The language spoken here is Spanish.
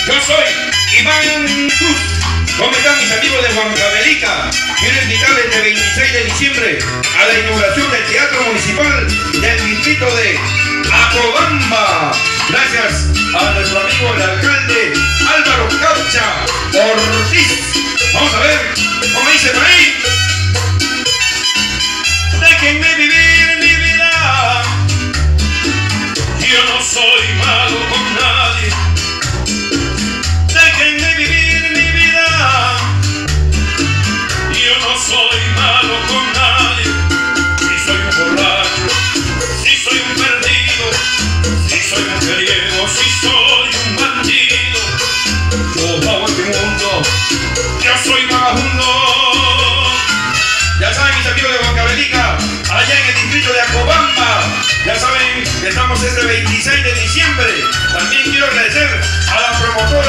Yo soy Iván Cruz. ¿Cómo están mis amigos de Huancavelica? Quiero invitarles el 26 de diciembre a la inauguración del Teatro Municipal del distrito de Acobamba. Gracias a nuestro amigo el alcalde Álvaro Caucha Ortiz. Vamos a ver cómo dice por ahí. Déjenme vivir mi vida. Yo no soy malo con nadie. Déjenme vivir mi vida. Yo no soy malo con nadie. Si soy un borracho, si soy un perdido, si soy mujeriego, si soy un bandido, yo hago este mundo, yo soy vagabundo. Ya saben mis amigos de Huancavelica, allá en el distrito de Acobamba, ya saben que estamos este 26 de diciembre. También quiero agradecer a la promotora